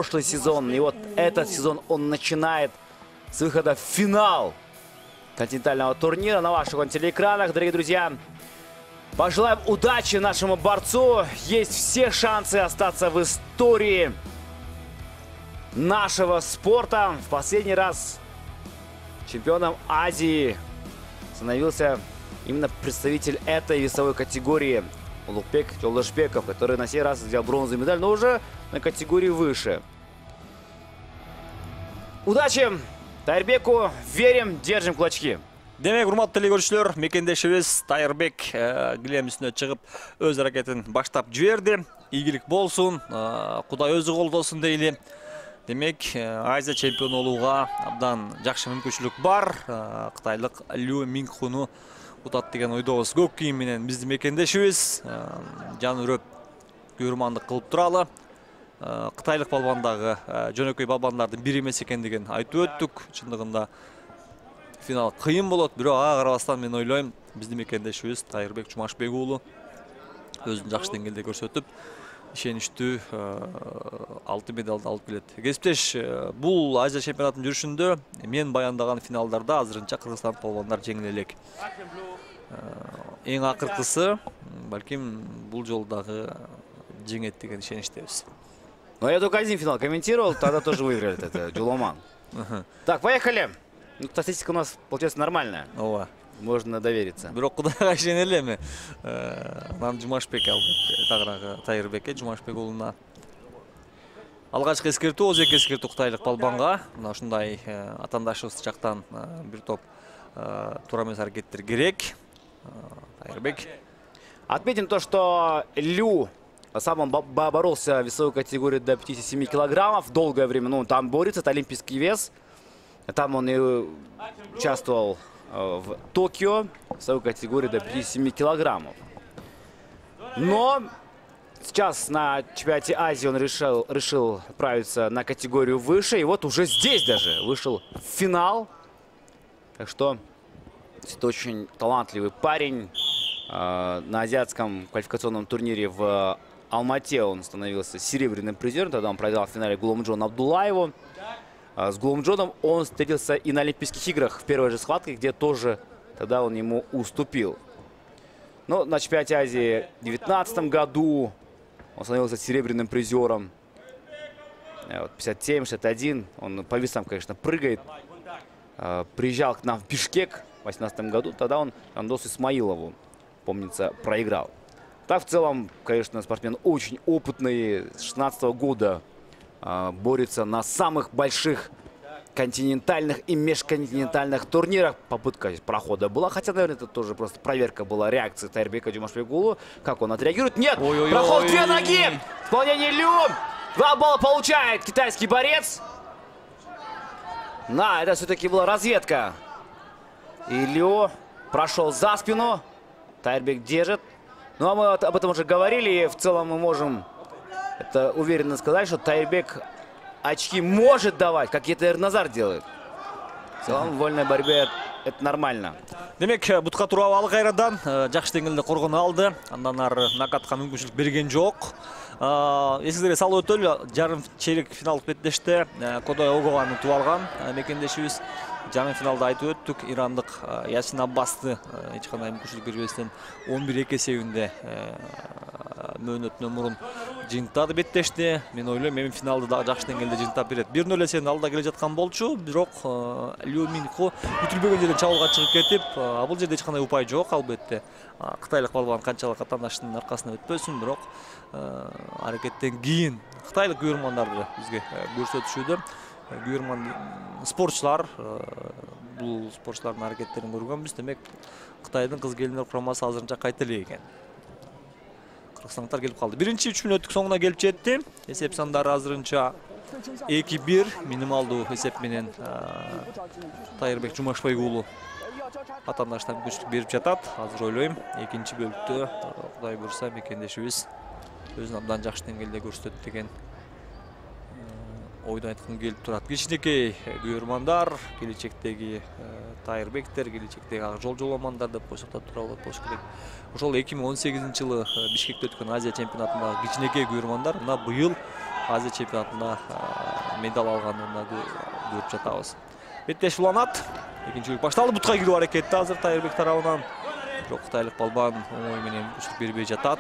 прошлый сезон. И вот этот сезон он начинает с выхода в финал континентального турнира на ваших телеэкранах, дорогие друзья. Пожелаем удачи нашему борцу. Есть все шансы остаться в истории нашего спорта. В последний раз чемпионом Азии становился именно представитель этой весовой категории Улукбек Жолдашбеков, который на сей раз взял бронзовую медаль, но уже на категории выше. Удачи Тайырбеку, верим, держим кулачки. Демек, урматтуу телекөрүүчүлөр, мекендешибиз Тайырбек килем үстүнө чыгып өз аракетин баштап жиберди. Ийгилик болсун, Кудай өзү колдосун дейли. Демек, Азия чемпиону болууга абдан жакшы мүмкүнчүлүк бар. Кытайлык Лю Минхуну утат деген ойдобуз. Көк кийим менен бизди мекендешибиз. Жан үрөп көрмандык кылып туралы. Кытайлык балбандагы жөнөкөй балбандардын бири эмес экендигин айтып өттүк. Чындыгында финал кыйын болот, бирок ага карабастан мен ойлойм, бизди мекендешибиз Тайырбек Жумашбек уулу өзүн жакшы деңгээлде көрсөтүп, ишеничтүү алтын медалды алып келет. Кесиптеш, бул Азия чемпионатынын жүрүшүндө мен баяндаган финалдарда азырынча кыргызстандык балбандар жеңиле элек. Эң акыркысы, балким бул жолдагы жеңет деген ишеничтебиз. Но я только один финал комментировал, тогда тоже выиграли это Джуломан. Так, поехали. Ну, статистика у нас получается нормальная. Ооба. Можно довериться. Бирок Кудайга ишенелеми. Нам Жумашбек албетте, тагыраагы Тайырбекке Жумашбек уулуна. Алгачкы эскертүү, озек эскертүү кытайлык балбанга. Мына ушундай атаандашыбыз жактан бир топ туура эмес аракеттер керек. Тайырбек. Отметим то, что Лю сам он боролся в весовой категории до 57 килограммов. Долгое время, ну, там борется, это олимпийский вес. Там он и участвовал в Токио в весовой категории до 57 килограммов. Но сейчас на чемпионате Азии он решил отправиться на категорию выше. И вот уже здесь даже вышел в финал. Так что это очень талантливый парень. На азиатском квалификационном турнире в Алмате он становился серебряным призером. Тогда он проиграл в финале Гуломджону Абдуллаеву. С Гуломджоном он встретился и на Олимпийских играх в первой же схватке, где тоже тогда он ему уступил. Но на чемпионате Азии в 2019 году он становился серебряным призером. 57-61. Он по весам, конечно, прыгает. Приезжал к нам в Бишкек в 2018 году. Тогда он Андосу Исмаилову, помнится, проиграл. Так, в целом, конечно, спортсмен очень опытный. С 2016 года борется на самых больших континентальных и межконтинентальных турнирах. Попытка прохода была, хотя, наверное, это тоже просто проверка была реакции Тайырбека Жумашбекулу. Как он отреагирует? Нет! Проход две ноги! Исполнение Лю! 2 балла получает китайский борец. Да, это все-таки была разведка. И Лю прошел за спину. Тайырбек держит. Ну, а мы об этом уже говорили. И в целом мы можем это уверенно сказать, что Тайырбек очки может давать, как это Эрназар делает. В целом, в вольной борьбе это нормально. Демек, бутка туруп алып кайрадан жакшы деңгээлде коргоно алды. Андан ары накатка мүмкүнчүлүк берген жок. Эсиңизге салып өтөлү, жарым чейлик финалдык беттеште Кудай Огоганы утуп алган мекендешибиз. Жарым финалда айтып өттүк, ирандык Ясин Аббасты эч кандай мүмкүнчүлүк бербестен 11-2 эсебинде мөөнөтүнөн мурун жыйынтады беттешти. Мен ойлойм, эми финалды дагы жакшы деңгээлде жыйынтап берет. 1-0 эсебинде алда келе жаткан болчу, бирок Лю Минху бүтүлбөгөн жерден чабуулга чыгып кетип, бул жерде эч кандай упай жок албетте. Кытайлык балбан канчалык атаандаштын аркасына өтпөсүн, бирок аракеттен кийин кытайлык күйөрмандарды бизге көрсөтүшүүдө. Күйөрман спортчулар, бул спортчулардын аракеттерин көргөнбүз. Демек, Кытайдын кыз келиндер курамасы азырынча кайта эле экен. Кыргызстандыктар келип калды. Биринчи 3 мүнөттүк соңуна келип жетти. Эсеп сандары азырынча 2-1 минималдуу эсеп менен Тайырбек Жумашбек уулу атаандаштан мүмкүнчүлүк берип жатат. Азыр ойлойм, экинчи бөлүктө Кудай буйрса мекендешибиз өзүн абдан жакшы деңгээлде көрсөтөт деген ойду айткым келип турат. Кичинекей күйөрмандар, келечектеги Тайырбектер, келечектеги ак жол жоламандар деп койсоктор туралы болуш керек. Ошол 2018 жылы Бишкекте өткөн Азия чемпионатындагы кичинекей күйөрмандар мына быйыл Азия чемпионатында медаль алганын көрүп жатабыз. Беттеш уланат. Экинчи башталды, бутка кирүү аракети азыр Тайырбек тарабынан. Бирок кытайлык балбан оңой менен күчтүк бербей жатат.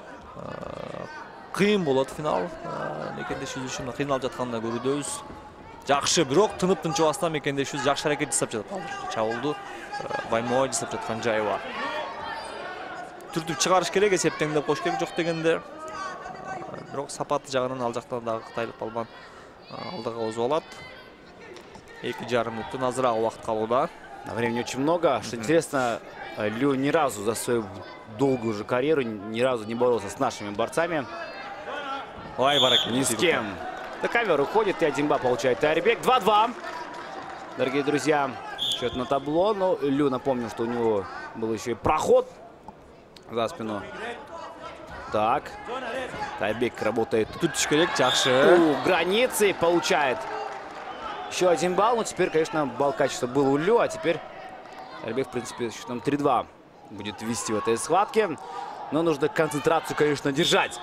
Кыйын болот финал. Мекендешибиз үчүн кыйналып жатканын көрүүдөбүз. Жакшы, бирок тынып тынчыбастан мекендешибиз жакшы аракет жасап жатат. Чабуулду Баймой жасап жаткан жайы бар. Түртүп чыгарыш керек, эсептеңдеп коюш керек, жок дегенде. Бирок сапаты жагынан ал жактан дагы кытайлык балбан алдыга озуп алат. 2,5 минуттан азыраак убакыт калууда. Времени очень много. Что интересно, Лю ни разу за свою долгую уже карьеру ни разу не боролся с нашими борцами. Ой, барак. Ни с кем. На ковер уходит, и 1 балл получает Тайырбек. 2-2. Дорогие друзья, счет на табло. Но Лю, напомню, что у него был еще и проход за спину. Так. Тайырбек работает. Тут керек, жакшы. У границы получает еще 1 балл. Но теперь, конечно, балл качества был у Лю, а теперь Тайырбек, в принципе, счетом 3-2 будет вести в этой схватке. Но нужно концентрацию, конечно, держать.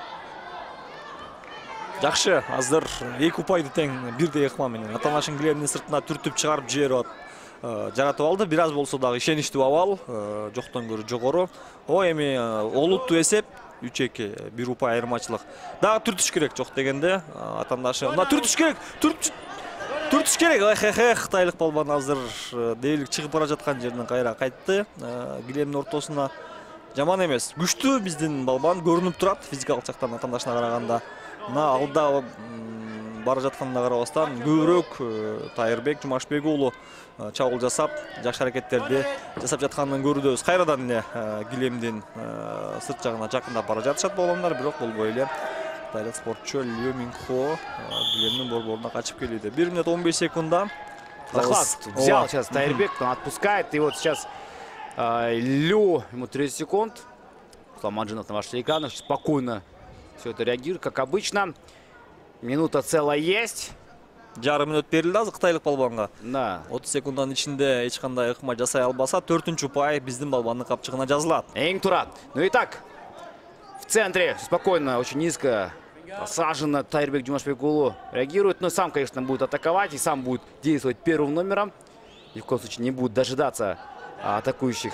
Жакшы, азыр 2 упайды тең бирдей ыкма менен атанашын килемдин сыртына түртүп чыгарып жиберип жаратып алды. Бир аз болсо дагы ишеничтүү абал, жоктон көрө жогору. Эми олуттуу эсеп 3-2, 1 упай айырмачылык. Дагы түртүш керек, жок дегенде атандашы. Мына түртүш керек. Түртүш керек. Кытайлык балбан азыр дээлик чыгып бара жаткан жерден кайра кайтты. Килемдин ортосуна жаман эмес. Күчтүү биздин балбан көрүнүп турат физикалык жактан атандашына караганда. Мына алда бара жатканына карабастан көбүрөөк Тайырбек Жумашбек уулу чабуул жасап, жакшы аракеттерди жасап жатканын көрүүдөбүз. Кайрадан эле килемдин сырт жагына жакындап бара жатышат балбандар, бирок болбой эле кытайлык спортчу Лю Минхо килемдин борборуна качып келүүдө. 1 минут 15 секунда. Захват взял сейчас Тайырбек, он отпускает. И вот сейчас Лю, ему 30 секунд. Сламаджинов на ваших экранах спокойно все это реагирует, как обычно. Минута целая есть. Жарым минут берилди азыр кытайлык балбанга. Да. 30 секунддан ичинде эч кандай ыкма жасай албаса, 4-чү упай биздин балбандын капчыгына жазылат. Эң тура. Ну и так, в центре спокойно, очень низко посаженно Тайырбек Жумашбек уулу реагирует. Но сам, конечно, будет атаковать и сам будет действовать первым номером. И в коем случае не будет дожидаться атакующих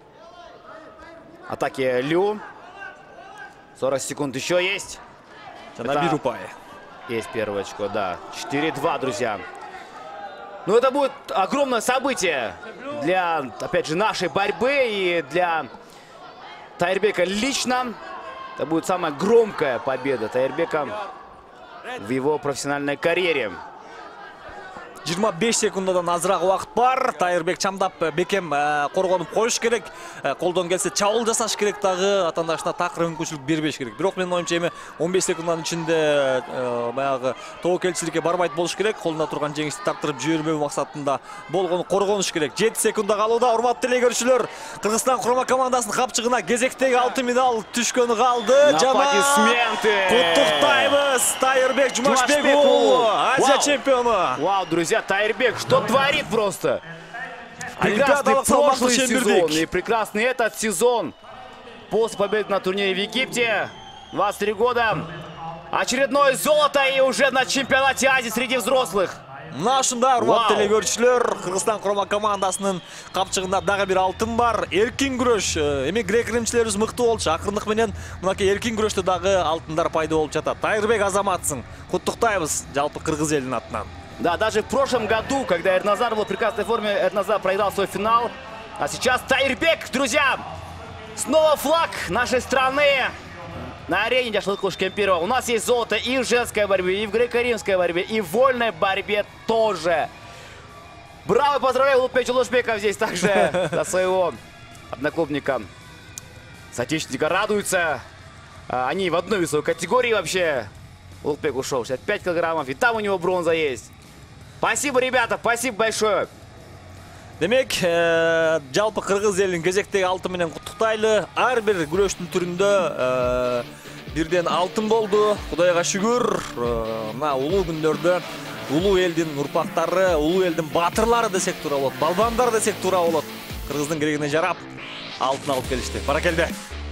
атаки Лю. 40 секунд еще есть. На 1 упай. Есть первое очко, да. 4-2, друзья. Ну, это будет огромное событие для, опять же, нашей борьбы и для Тайырбека лично. Это будет самая громкая победа Тайырбека в его профессиональной карьере. 25 секундадан азыраак убакыт бар. Тайырбек чамдап бекем коргонуп коюш керек. Колдон келсе чабуул жасаш керек дагы, атандашына такыр мүмкүнчүлүк бербеш керек. Бирок менин оюмча эми 15 секунданын ичинде баягы тобокелчиликке барбайт болуш керек. Колунда турган жеңишти таптырып жибербөө максатында болгону коргонуш керек. 7 секунда калууда. Урматтуу телекөрүүчүлөр, Кыргызстан курма командасынын капчыгына кезектеги алтын медаль түшкөнү калды. Аплодисменты! Куттуктайбыз Тайырбек Жумашбек уулу, Азия чемпиону. Вау, друзья, Тайырбек что творит просто? Прекрасный прошлый сезон и прекрасный этот сезон. После победы на турнире в Египте, 23 года, очередное золото и уже на чемпионате Азии среди взрослых. Нашында урматтуу телекөрүүчүлөр, Кыргызстан курма командасынын капчыгында дагы бир алтын бар. Эркин күрөш. Эми грек-римчилерибиз мыкты болчу. Акырындык менен мынакей эркин күрөштө дагы алтындар пайда болуп жатат. Тайырбек азаматсың. Куттуктайбыз жалпы кыргыз элинин атынан. Да, даже в прошлом году, когда Эрназар был в прекрасной форме, Эрназар проиграл свой финал. А сейчас Тайырбек, друзья, снова флаг нашей страны на арене Дяшлык Кемпирова. У нас есть золото и в женской борьбе, и в греко-римской борьбе, и в вольной борьбе тоже. Браво, поздравляю Улукбек Жолошбеков здесь также за своего одноклубника. Соотечественника радуются. Они в одной весовой категории вообще. Улукбек ушел 65 килограммов, и там у него бронза есть. Спасибо, ребята, спасибо большое. Демек, жалпы кыргыз элин кезектеги алтын менен куттуктайлы. Ар бир күрөштүн түрүндө бирден алтын болду. Кудайга шүгүр. Мына улуу күндөрдө улуу элдин урпактары, улуу элдин батырлары десек туура болот, балбандар десек туура болот. Кыргыздын керегине жарап алтын алып келишти. Баракелде.